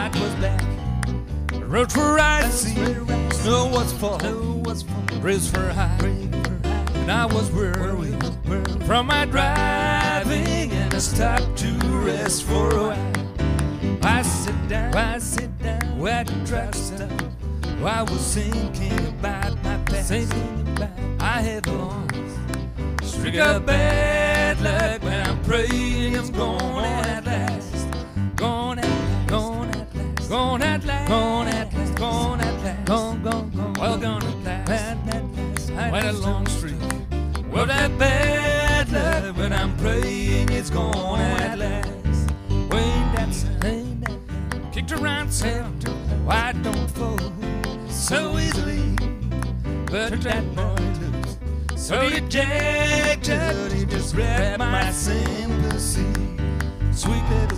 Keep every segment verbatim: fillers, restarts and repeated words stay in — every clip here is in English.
night was black, the roads were icy, snow was falling, breeze were high, and I was weary from my driving, and I stopped to rest for a while. I sit down, I sit down, where the truck stopped. I was thinking about my past. I had long streak of bad luck, but I'm praying it's gone at last. Gone at last, gone at last, gone at last, gone at last, gone at last, gone, gone, gone, well gone at last. Quite a long streak. Well, that bad luck, but I'm praying it's gone at last. Wayne that sound, kicked around town, why don't fold so easily, but that boy loose, so dejected, he just grabbed my sympathy. Sweet little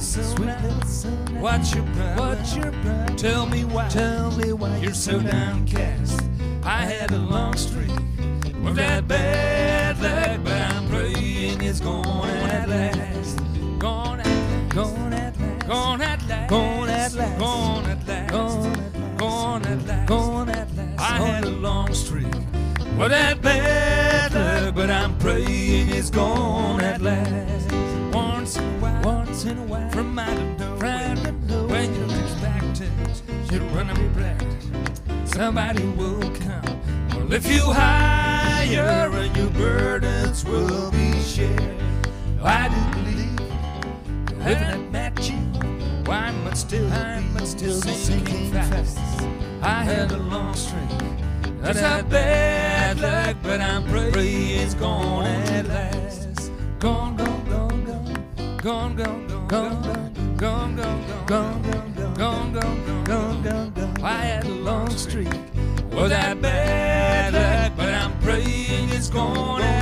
son, what's your problem? What's your problem? Tell me why, tell me why you're so downcast. I had a long streak with that bad luck, but I'm praying it's gone at last. Gone at last, gone at last, gone at last, gone at last, gone at last, gone at last, gone at last. I had a long streak with that bad luck, but I'm praying it's gone at last. Once in a while, once in a while, from out of nowhere, when you don't expect it, you're running back. Somebody will come, will lift you higher, and your burdens will be shared. I do believe, living at Matthew, why am I still, I'm still sinking fast? I had a long streak, that's a bad luck, but I'm praying it's gone at last. Gone, gone, gone, gone, gone, gone, gone, gone, gone, gone, gone, gone, gone, gone, gone, gone, gone. I had a long streak, well that bad luck, but I'm praying it's gone at last.